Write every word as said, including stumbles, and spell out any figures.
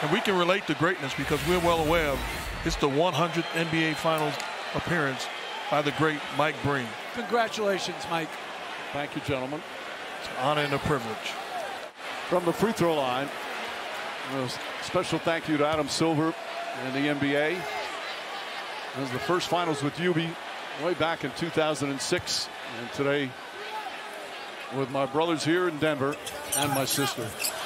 And we can relate to greatness because we're well aware of it's the one hundredth N B A Finals appearance by the great Mike Breen. Congratulations, Mike. Thank you, gentlemen. It's an honor and a privilege. From the free throw line, a special thank you to Adam Silver and the N B A. It was the first finals with U B way back in two thousand six, and today with my brothers here in Denver and my sister.